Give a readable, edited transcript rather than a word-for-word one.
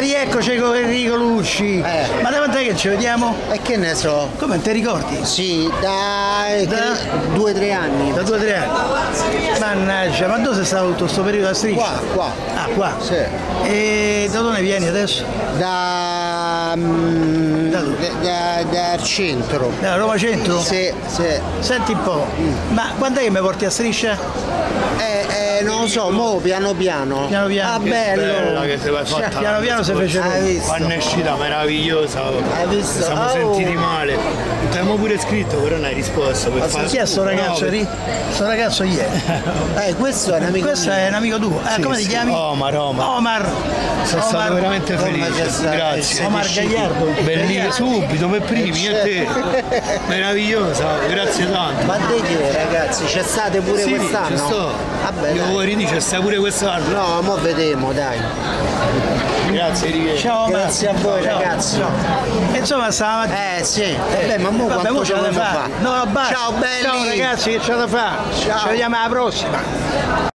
rieccoci con Enrico Lucci. Ma da quant'è che ci vediamo? E che ne so? Come, te ricordi? Sì, da 2 o 3 anni. Da 2 o 3 anni. Mannaggia, ma dove sei stato tutto questo periodo a Striscia? Qua. Ah, qua? Sì. E da dove vieni adesso? Dal centro. Da Roma Centro? Sì. Senti un po', ma quando è che mi porti a Striscia? Non lo so, mo piano piano. Piano piano. Ah, bello. Che se vai fatta. Piano piano si fece Hai visto? Quando è uscita meravigliosa. Hai visto? Ci siamo sentiti male. Ti abbiamo pure scritto, però non hai risposto. Per fare... Chi è sto ragazzo lì? Sto ragazzo chi è? Questo è un amico Questo mio. è un amico tuo. Sì, Come ti chiami? Omar. Omar. Sono stato veramente felice. Grazie. Omar Gagliardo. Bellissimo, subito, per primi, a te. Meravigliosa, grazie tanto. Ma di che ragazzi? C'è state pure Sì, quest'anno? ci sto. Vabbè, Io dai. vorrei dire, c'è sta pure quest'anno. No, mo vedremo, dai. Grazie Enrico. Ciao Omar. Grazie a voi ragazzi. Ciao. Insomma stamattina. Sì. Vabbè, ma mo quanto ce la ne fa? fa? No, basta. Ciao belli. Ciao ragazzi, che ce la fa? Ciao. Ci vediamo alla prossima.